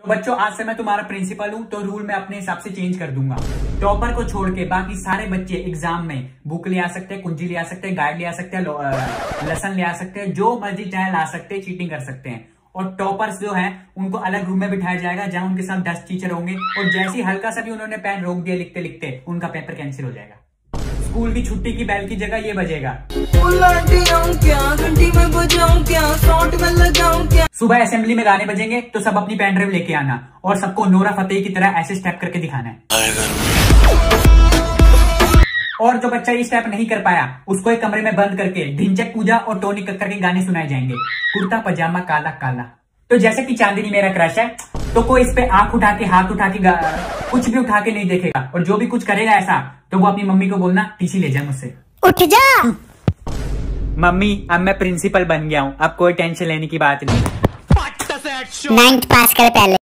बच्चों आज से मैं तुम्हारा प्रिंसिपल हूँ, तो रूल मैं अपने हिसाब से चेंज कर दूंगा। टॉपर को छोड़ के बाकी सारे बच्चे एग्जाम में बुक ले आ सकते हैं, कुंजी ले आ सकते हैं, गाइड ले आ सकते हैं, लेसन ले आ सकते हैं, जो मर्जी चाहे ला सकते हैं, चीटिंग कर सकते हैं। और टॉपर्स जो हैं उनको अलग रूम में बिठाया जाएगा जहां उनके साथ 10 टीचर होंगे, और जैसे ही हल्का सा भी उन्होंने पेन रोक दिया लिखते लिखते, उनका पेपर कैंसिल हो जाएगा। स्कूल की छुट्टी की बेल की जगह ये बजेगा। सुबह असेंबली में गाने बजेंगे तो सब अपनी पेन ड्राइव लेके आना, और सबको नोरा फतेही की तरह ऐसे स्टेप करके दिखाना है। और जो बच्चा ये स्टेप नहीं कर पाया उसको एक कमरे में बंद करके ढिंचक पूजा और टोनी कक्कर के गाने सुनाए जाएंगे। कुर्ता पजामा काला काला। तो जैसे कि चांदनी मेरा क्रश है, तो कोई इस पे आंख उठा के, हाथ उठा के, कुछ भी उठा के नहीं देखेगा, और जो भी कुछ करेगा ऐसा तो वो अपनी मम्मी को बोलना टीसी ले जाए मुझसे। उठ जा मम्मी, अब मैं प्रिंसिपल बन गया हूँ, अब कोई टेंशन लेने की बात नहीं। 9th पास कर पहले।